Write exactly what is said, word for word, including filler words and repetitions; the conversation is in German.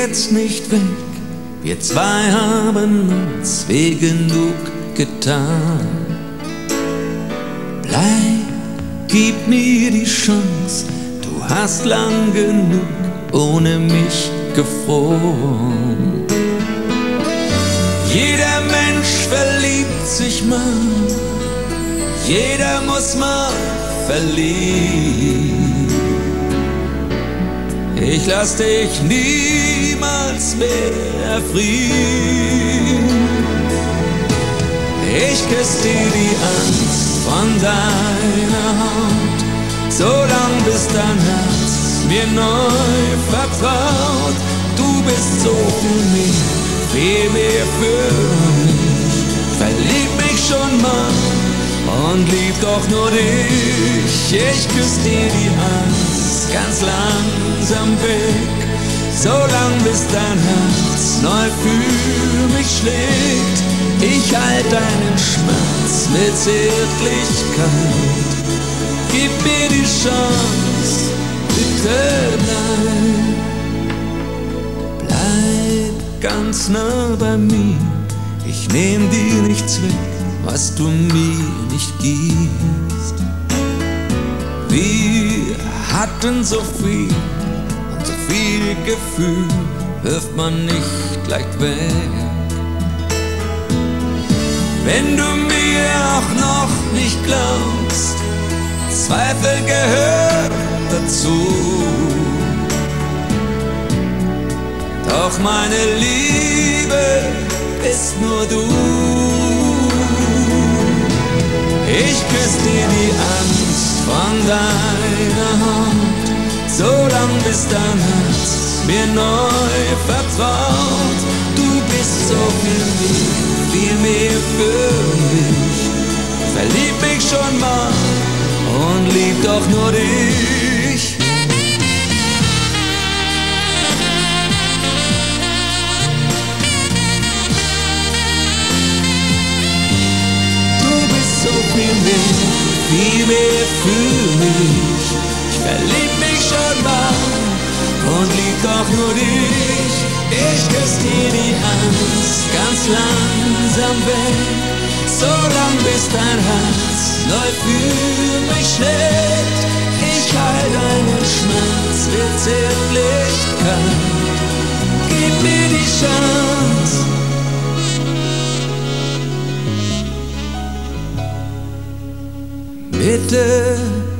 jetzt nicht weg. Wir zwei haben uns weh genug getan. Bleib, gib mir die Chance. Du hast lang genug ohne mich gefroren. Jeder Mensch verliebt sich mal, jeder muss mal verlieben. Ich lass dich niemals mehr erfrieren. Ich küss dir die Angst von deiner Haut, solang bis dein Herz mir neu vertraut. Du bist so viel mehr, viel mehr für mich. Verlieb mich schon mal und lieb doch nur dich. Ich küss dir die Angst ganz langsam weg, solang bis dein Herz neu für mich schlägt. Ich halt deinen Schmerz mit Zärtlichkeit. Gib mir die Chance, bitte bleib. Bleib ganz nah bei mir, ich nehm dir nichts weg, was du mir nicht gibst. Wir hatten so viel und so viel Gefühl, wirft man nicht leicht weg. Wenn du mir auch noch nicht glaubst, Zweifel gehört dazu. Doch meine Liebe bist nur du. Ich küss dir die Angst von deiner Haut, solang bis dein Herz mir neu vertraut. Du bist so viel mehr, viel mehr für mich. Verlieb mich schon mal und lieb doch nur dich. Du bist so viel mehr, viel mehr für mich. Ich verlieb mich schon mal und lieb doch nur dich. Ich küss dir die Angst ganz langsam weg, solang bis dein Herz neu für mich schlägt. Ich heil deinen Schmerz mit Zärtlichkeit. Gib mir die Chance. Bitte